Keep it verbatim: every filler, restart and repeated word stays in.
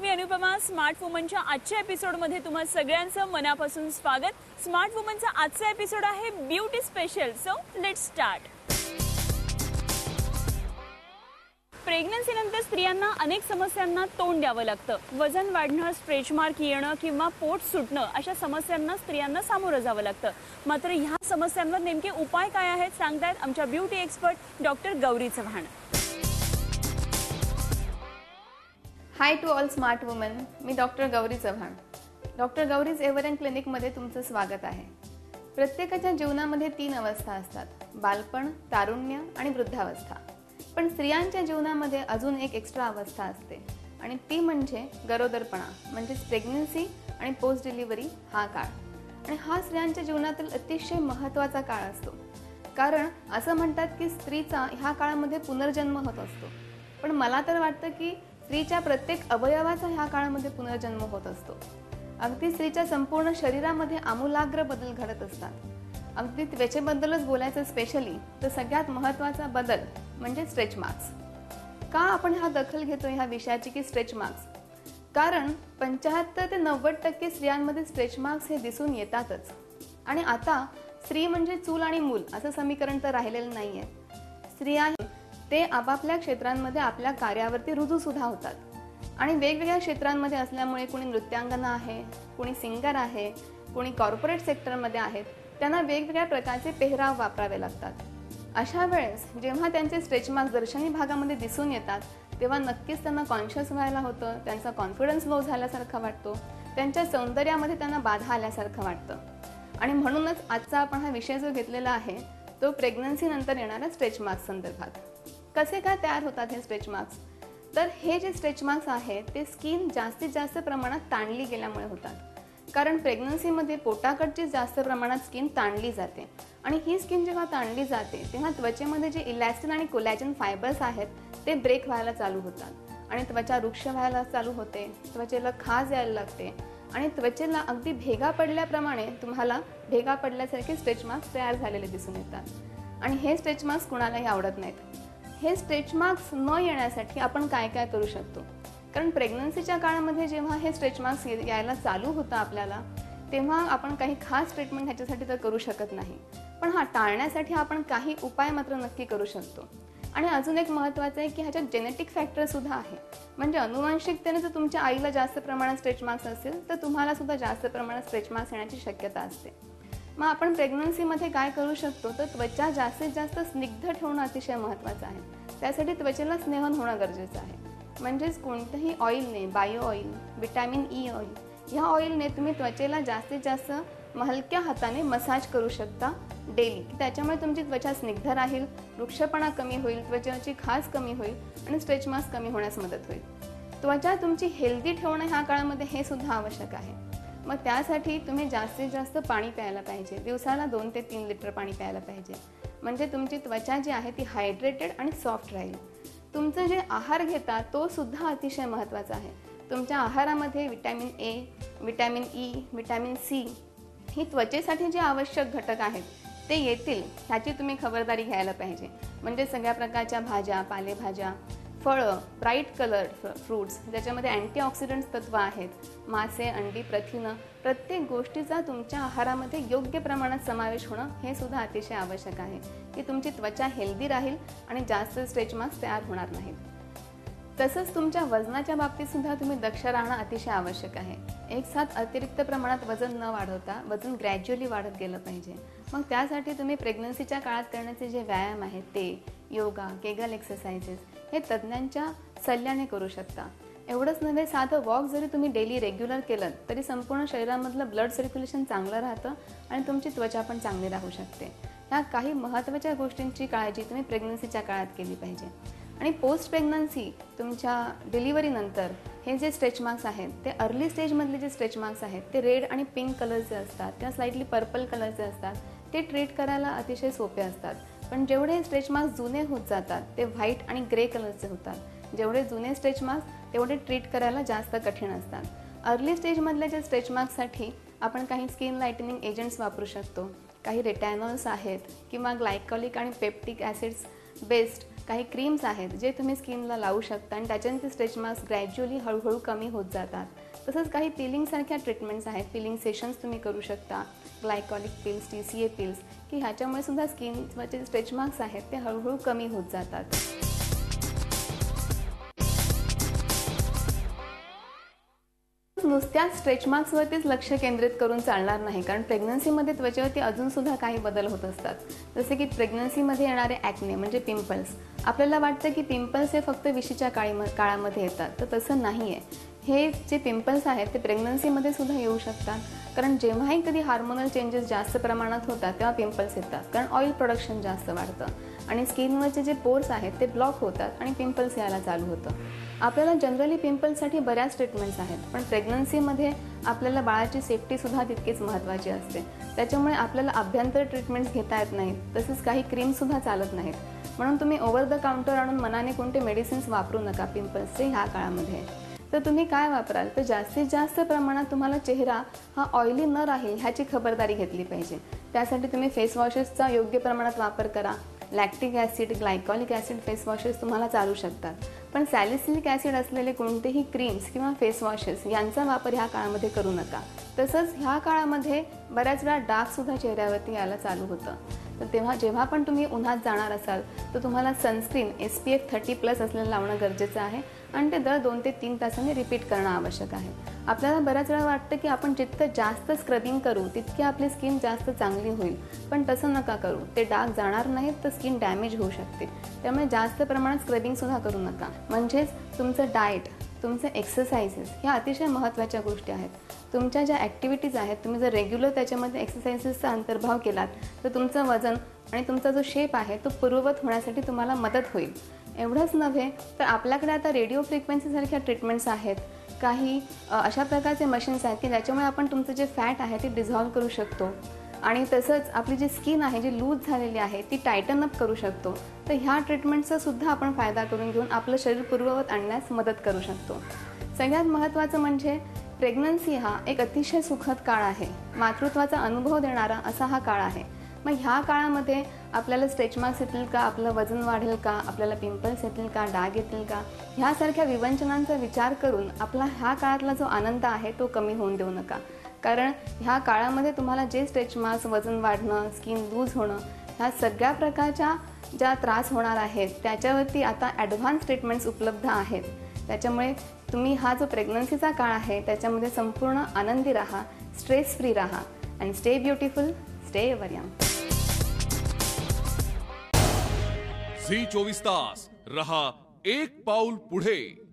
मी Anupama. Smart वुमनच्या आजच्या एपिसोडमध्ये तुम्हा सगळ्यांचं मनापासून स्वागत. स्मार्ट वुमनचा आजचा एपिसोड आहे beauty special. So let's start. Pregnancy नंतर स्त्रियांना अनेक समस्यांना तोंड द्यावं लागतं. वजन वाढणं, स्ट्रेच मार्क येणं किंवा पोट सुटणं अशा समस्यांना स्त्रियांना सामोरं जावं लागतं. मात्र ह्या समस्यांवर नेमके उपाय काय आहेत सांगतायत आमच्या beauty expert doctor Gauri Chavan. Hi to all smart woman. मी डॉक्टर गौरी चव्हाण. डॉक्टर गौरीज एव्हरन क्लिनिकमध्ये तुमचं स्वागत आहे. प्रत्येकाच्या जीवनामध्ये तीन अवस्था असतात: बालपण, तारुण्य आणि वृद्धावस्था. पण स्त्रियांच्या जीवनामध्ये अजून एक एक्स्ट्रा अवस्था असते आणि ती म्हणजे गरोदरपणा, म्हणजेच प्रेग्नन्सी आणि पोस्ट डिलिव्हरी हा काळ. आणि हा स्त्रियांच्या जीवनातील अतिशय महत्त्वाचा काळ असतो. कारण असं म्हणतात की स्त्रीचा ह्या काळामध्ये पुनर्जन्म होत असतो. पण मला तर वाटतं की स्त्रीच्या प्रत्येक अवयवाचा ह्या काळामध्ये पुनर्जन्म होत असतो. अगदी स्त्रीच्या संपूर्ण शरीरामध्ये आमूलाग्र बदल घडत असतात. अगदी त्वचेबद्दलच बोलायचं स्पेशली तर सगळ्यात महत्त्वाचा बदल म्हणजे स्ट्रेच मार्क्स. का आपण हा दखल घेतो ह्या विषयाची की स्ट्रेच मार्क्स? कारण पंच्याहत्तर ते नव्वद टक्के स्त्रियांमध्ये स्ट्रेच मार्क्स हे दिसून येतातच. आणि आता स्त्री म्हणजे चूल आणि मूल असं समीकरण तर राहिलेलं नाही आहे. स्त्रिया ते आपापल्या क्षेत्रांमध्ये आपल्या कार्यावरती रुजू सुद्धा होतात. आणि वेगवेगळ्या क्षेत्रांमध्ये असल्यामुळे कोणी नृत्यांगना आहे, कोणी सिंगर आहे, कोणी कॉर्पोरेट सेक्टरमध्ये आहेत, त्यांना वेगवेगळ्या प्रकारचे पेहराव वापरावे लागतात. अशा वेळेस जेव्हा त्यांचे स्ट्रेच मार्क्स दर्शनी भागामध्ये दिसून येतात तेव्हा नक्कीच त्यांना कॉन्शियस व्हायला होतं, त्यांचा कॉन्फिडन्स लो झाल्यासारखा वाटतो, त्यांच्या सौंदर्यामध्ये त्यांना बाधा आल्यासारखं वाटतं. आणि म्हणूनच आजचा आपण हा विषय जो घेतलेला आहे तो प्रेग्नन्सी नंतर येणाऱ्या स्ट्रेच मार्क्स संदर्भात. कसे काय तयार होतात हे स्ट्रेच मार्क्स? तर हे जे स्ट्रेच मार्क्स आहेत ते स्किन जास्तीत जास्त प्रमाणात ताणली गेल्यामुळे होतात. कारण प्रेग्नन्सीमध्ये पोटाकडची जास्त प्रमाणात स्किन ताणली जाते आणि ही स्किन जेव्हा ताणली जाते तेव्हा त्वचेमध्ये जे इलॅस्टिन आणि कोलॅजन फायबर्स आहेत ते ब्रेक व्हायला चालू होतात आणि त्वचा रुक्ष व्हायला चालू होते, त्वचेला खाज यायला लागते आणि त्वचेला अगदी भेगा पडल्याप्रमाणे तुम्हाला भेगा पडल्यासारखे स्ट्रेच मार्क्स तयार झालेले दिसून येतात. आणि हे स्ट्रेच मार्क्स कुणालाही आवडत नाहीत. हे स्ट्रेच मार्क्स न येण्यासाठी आपण काय काय करू शकतो? कारण प्रेग्नन्सीच्या काळामध्ये जेव्हा हे स्ट्रेच मार्क्स यायला चालू होतं आपल्याला तेव्हा आपण काही खास ट्रीटमेंट ह्याच्यासाठी तर करू शकत नाही. पण हा टाळण्यासाठी आपण काही उपाय मात्र नक्की करू शकतो. आणि अजून एक महत्त्वाचं आहे की ह्याच्यात जेनेटिक फॅक्टरसुद्धा आहे. म्हणजे अनुवांशिकतेने जर तुमच्या आईला जास्त प्रमाणात स्ट्रेच मार्क्स असेल तर तुम्हाला सुद्धा जास्त प्रमाणात स्ट्रेच मार्क्स येण्याची शक्यता असते. मग आपण प्रेग्नन्सीमध्ये काय करू शकतो तर त्वचा जास्तीत जास्त स्निग्ध ठेवणं अतिशय महत्त्वाचं आहे. त्यासाठी त्वचेला स्नेहन होणं गरजेचं आहे. म्हणजेच कोणत्याही ऑइलने, bio oil, vitamin E oil ह्या ऑइलने तुम्ही त्वचेला जास्तीत जास्त हलक्या हाताने मसाज करू शकता डेली. त्याच्यामुळे तुमची त्वचा स्निग्ध राहील, वृक्षपणा कमी होईल, त्वचेची खाज कमी होईल आणि स्ट्रेच मार्क्स कमी होण्यास मदत होईल. त्वचा तुमची हेल्दी ठेवणं ह्या काळामध्ये हे सुद्धा आवश्यक आहे. मग त्यासाठी तुम्ही जास्तीत जास्त पाणी प्यायला पाहिजे. दिवसाला दोन ते तीन लिटर पाणी प्यायला पाहिजे. म्हणजे तुमची त्वचा जी आहे ती हायड्रेटेड आणि सॉफ्ट राहील. तुमचं जे आहार घेता तो सुद्धा अतिशय महत्त्वाचा आहे. तुमच्या आहारामध्ये vitamin A, vitamin E, vitamin C ही त्वचेसाठी जे आवश्यक घटक आहेत ते येतील ह्याची तुम्ही खबरदारी घ्यायला पाहिजे. म्हणजे सगळ्या प्रकारच्या भाज्या, पालेभाज्या, फळं, ब्राईट कलर्ड फ्रूट्स ज्याच्यामध्ये अँटीऑक्सिडंट्स तत्व आहेत, मासे, अंडी, प्रथिनं, प्रत्येक गोष्टीचा तुमच्या आहारामध्ये योग्य प्रमाणात समावेश होणं हे सुद्धा अतिशय आवश्यक आहे की तुमची त्वचा हेल्दी राहील आणि जास्त स्ट्रेच मार्क्स तयार होणार नाहीत. तसंच तुमच्या वजनाच्या बाबतीत सुद्धा तुम्ही दक्ष राहणं अतिशय आवश्यक आहे. एक साथ अतिरिक्त प्रमाणात वजन न वाढवता वजन ग्रॅज्युअली वाढत गेलं पाहिजे. मग त्यासाठी तुम्ही प्रेग्नन्सीच्या काळात करण्याचे जे व्यायाम आहेत ते योगा, केगल एक्सरसाइजेस हे तज्ज्ञांच्या सल्ल्याने करू शकता. एवढंच नव्हे, साधं वॉक जरी तुम्ही डेली रेग्युलर केलं तरी संपूर्ण शरीरामधलं ब्लड सर्क्युलेशन चांगलं राहतं आणि तुमची त्वचा पण चांगली राहू शकते. ह्या काही महत्त्वाच्या गोष्टींची काळजी तुम्ही प्रेग्नन्सीच्या काळात केली पाहिजे. आणि पोस्ट प्रेग्नन्सी तुमच्या डिलिव्हरीनंतर हे जे स्ट्रेच मार्क्स आहेत ते अर्ली स्टेजमधले जे स्ट्रेच मार्क्स आहेत ते रेड आणि पिंक कलरचे असतात किंवा स्लाइटली पर्पल कलरचे असतात. ते ट्रीट करायला अतिशय सोपे असतात. पण जेवढे स्ट्रेच मार्क्स जुने होत जातात ते व्हाईट आणि ग्रे कलरचे होतात. जेवढे जुने स्ट्रेच मार्क्स तेवढे ट्रीट करायला जास्त कठीण असतात. अर्ली स्टेजमधल्या ज्या स्ट्रेच मार्क्ससाठी आपण काही स्किन लाईटनिंग एजंट्स वापरू शकतो. काही रेटॅनॉल्स आहेत किंवा ग्लायकॉलिक आणि पेप्टिक ॲसिड्स बेस्ट काही क्रीम्स आहेत जे तुम्ही स्किनला लावू शकता आणि त्याच्याने ते स्ट्रेच मार्क्स ग्रॅज्युअली हळूहळू कमी होत जातात. तसंच काही पिलिंगसारख्या ट्रीटमेंट्स आहेत, पिलिंग सेशन्स तुम्ही करू शकता, glycolic peels, T C A peels, की ह्याच्यामुळे सुद्धा स्किनचे स्ट्रेच मार्क्स आहेत ते हळूहळू कमी होत जातात. नुसत्या स्ट्रेच मार्क्सवरतीच लक्ष केंद्रित करून चालणार नाही, कारण प्रेग्नन्सीमध्ये त्वचेवरती अजूनसुद्धा काही बदल होत असतात. जसे की प्रेग्नन्सीमध्ये येणारे ॲक्ने म्हणजे पिंपल्स. आपल्याला वाटतं की पिंपल्स हे फक्त विशीच्या काळी काळामध्ये येतात, तर तसं नाही आहे. हे जे पिंपल्स आहेत ते प्रेग्नन्सीमध्ये सुद्धा येऊ शकतात, कारण जेव्हाही कधी हार्मोनल चेंजेस जास्त प्रमाणात होतात तेव्हा पिंपल्स येतात, कारण ऑइल प्रोडक्शन जास्त वाढतं आणि स्किनवरचे जे पोर्स आहेत ते ब्लॉक होतात आणि पिंपल्स यायला चालू होतं. आपल्याला जनरली पिंपल्ससाठी बऱ्याच ट्रीटमेंट्स आहेत, पण प्रेग्नन्सीमध्ये आपल्याला बाळाची सेफ्टीसुद्धा तितकीच महत्त्वाची असते. त्याच्यामुळे आपल्याला अभ्यंतर ट्रीटमेंट्स घेता येत नाहीत, तसेच काही क्रीमसुद्धा चालत नाहीत. म्हणून तुम्ही ओव्हर द काउंटर आणून मनाने कोणते मेडिसिन्स वापरू नका पिंपल्सचे ह्या काळामध्ये. तर तुम्ही काय वापराल, तर जास्तीत जास्त प्रमाणात तुम्हाला चेहरा हा ऑइली न राहील ह्याची खबरदारी घेतली पाहिजे. त्यासाठी तुम्ही फेस वॉशेसचा योग्य प्रमाणात वापर करा. Lactic acid, glycolic acid face washes तुम्हाला चालू शकतात, पण सॅलिसिलिक ॲसिड असलेले कोणतेही क्रीम्स किंवा फेस वॉशेस यांचा वापर ह्या काळामध्ये करू नका. तसंच ह्या काळामध्ये बऱ्याच वेळा डागसुद्धा चेहऱ्यावरती यायला चालू होतं. तर तेव्हा जेव्हा पण तुम्ही उन्हात जाणार असाल तर तुम्हाला sunscreen S P F thirty plus असलेलं लावणं गरजेचं आहे आणि ते दर दोन ते तीन तासांनी रिपीट करणं आवश्यक आहे. आपल्याला बऱ्याच वेळा वाटतं की आपण जितकं जास्त स्क्रबिंग करू तितकी आपली स्किन जास्त चांगली होईल, पण तसं नका करू. ते डाग जाणार नाहीत तर स्किन डॅमेज होऊ शकते. त्यामुळे जास्त प्रमाणात स्क्रबिंगसुद्धा करू नका. म्हणजेच तुमचं डाएट, तुमचे एक्सरसाइजेस ह्या अतिशय महत्त्वाच्या गोष्टी आहेत. तुमच्या ज्या ॲक्टिव्हिटीज आहेत तुम्ही जर रेग्युलर त्याच्यामध्ये एक्सरसाइजेसचा अंतर्भाव केलात तर तुमचं वजन आणि तुमचा जो शेप आहे तो पूर्ववत होण्यासाठी तुम्हाला मदत होईल. एवढंच नव्हे तर आपल्याकडे आता रेडिओ फ्रिक्वेन्सीसारख्या ट्रीटमेंट्स आहेत, काही अशा प्रकारचे मशीन्स आहेत की ज्याच्यामुळे आपण तुमचं जे फॅट आहे ते डिझॉल्व्ह करू शकतो आणि तसंच आपली जी स्किन आहे जी लूज झालेली आहे ती टायटन अप करू शकतो. तर ह्या ट्रीटमेंटचा सुद्धा आपण फायदा करून घेऊन आपलं शरीर पूर्ववत आणण्यास मदत करू शकतो. सगळ्यात महत्त्वाचं म्हणजे प्रेग्नन्सी हा एक अतिशय सुखद काळ आहे, मातृत्वाचा अनुभव देणारा असा हा काळ आहे. मग ह्या काळामध्ये आपल्याला स्ट्रेच मार्क्स येतील का, आपलं वजन वाढेल का, आपल्याला पिंपल्स येतील का, डाग येतील का, ह्यासारख्या विवंचनांचा विचार करून आपला ह्या काळातला जो आनंद आहे तो कमी होऊन देऊ नका. कारण ह्या काळामध्ये तुम्हाला जे स्ट्रेच मार्क्स, वजन वाढणं, स्किन लूज होणं ह्या सगळ्या प्रकारच्या ज्या त्रास होणार आहेत त्याच्यावरती आता ॲडव्हान्स ट्रीटमेंट्स उपलब्ध आहेत. त्याच्यामुळे तुम्ही हा जो प्रेग्नन्सीचा काळ आहे त्याच्यामध्ये संपूर्ण आनंदी राहा, स्ट्रेस फ्री राहा आणि stay beautiful, stay ever young. Zee चोवीस तास रहा एक पाऊल पुढे.